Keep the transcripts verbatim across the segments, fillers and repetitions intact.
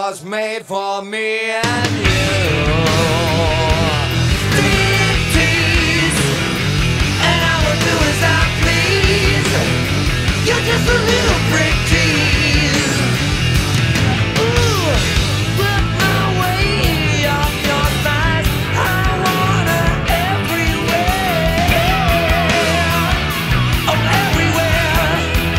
was made for me and you. Striptease, and I will do as I please. You're just a little prick tease. Ooh, put my way off your thighs. I wanna everywhere. Oh, everywhere.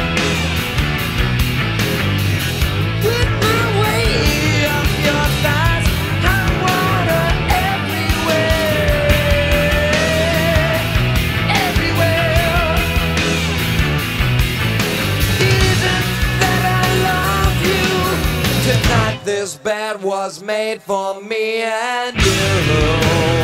Put my way off your thighs. I wanna everywhere. Everywhere. Isn't that I love you? Tonight this bed was made for me and you.